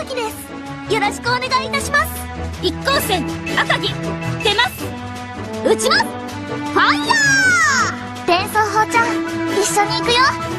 崎です。よろしくお願いいたします。 一光線赤城出ます。 撃ちます。ファイヤー。伝送砲ちゃん、一緒に行くよ。